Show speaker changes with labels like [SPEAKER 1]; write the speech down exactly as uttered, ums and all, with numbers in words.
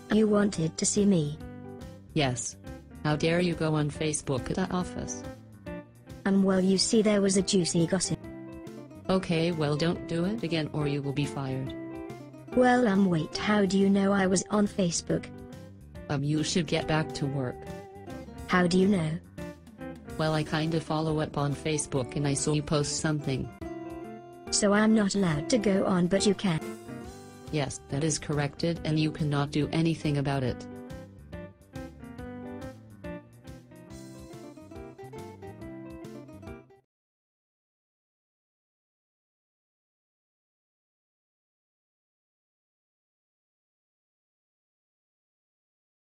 [SPEAKER 1] You wanted to see me?
[SPEAKER 2] Yes. How dare you go on Facebook at the office?
[SPEAKER 1] Um well, you see, there was a juicy gossip.
[SPEAKER 2] Okay, well, don't do it again or you will be fired.
[SPEAKER 1] Well um wait, how do you know I was on Facebook?
[SPEAKER 2] Um you should get back to work.
[SPEAKER 1] How do you know?
[SPEAKER 2] Well, I kinda follow up on Facebook and I saw you post something.
[SPEAKER 1] So I'm not allowed to go on, but you can?
[SPEAKER 2] Yes, that is corrected and you cannot do anything about it.